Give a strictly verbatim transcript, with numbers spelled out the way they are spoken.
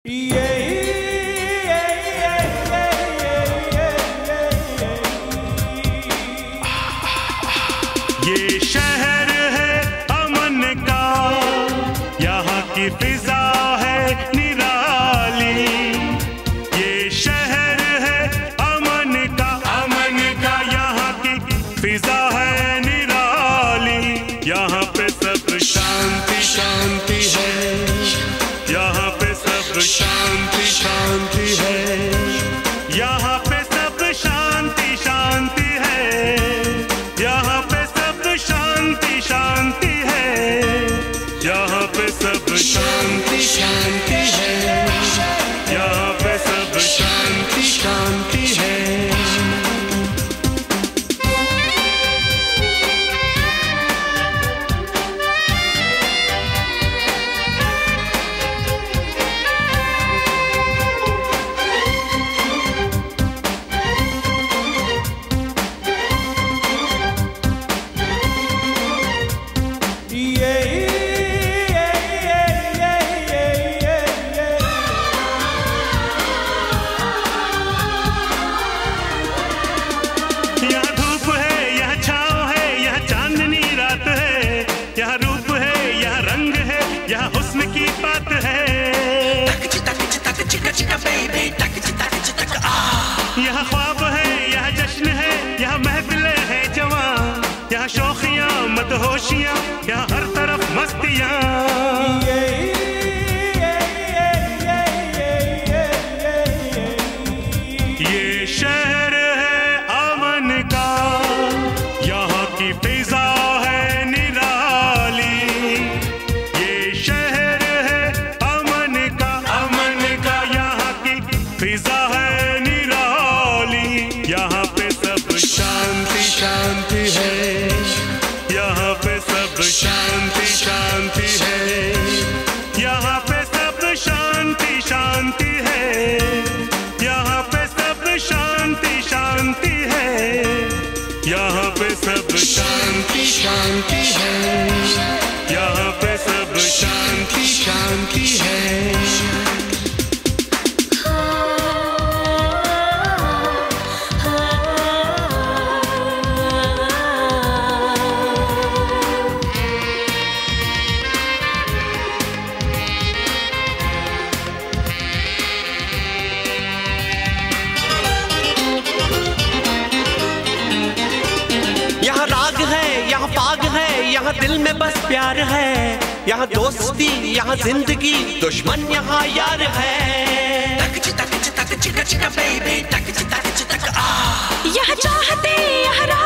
ये शहर है अमन का, यहाँ की फिजा है निराली। ये शहर है अमन का, अमन का, यहाँ की फिजा है निराली। यहाँ पे सब शांति शांति है, यहाँ पे सब शांति शांति है, यहाँ पे सब शांति शांति है, यहाँ पे शांति शांति है, यहाँ पे सब शांति शांति है, यहाँ पे सब शांति शांति है। यहाँ हुस्न की बात है, यहाँ ख्वाब है, यहाँ जश्न है, यहाँ महफिलें है जवां, यहाँ शौखियाँ मदहोशियाँ, यहाँ हर तरफ मस्तियाँ। ये शहर है अमन का, यहाँ की फिजा है निराली। फिजा है निराली, यहाँ पे सब शांति शांति है, यहाँ पे सब शांति शांति है, यहाँ पे सब शांति शांति है, यहाँ पे सब शांति शांति है, यहाँ पे सब शांति शांति है, यहाँ पे सब शांति शांति है। यहाँ राग है, यहाँ फाग है, यहाँ दिल में बस प्यार है, यहाँ दोस्ती, यहाँ जिंदगी, दुश्मन यहाँ यार है। यहाँ चाहते, यहाँ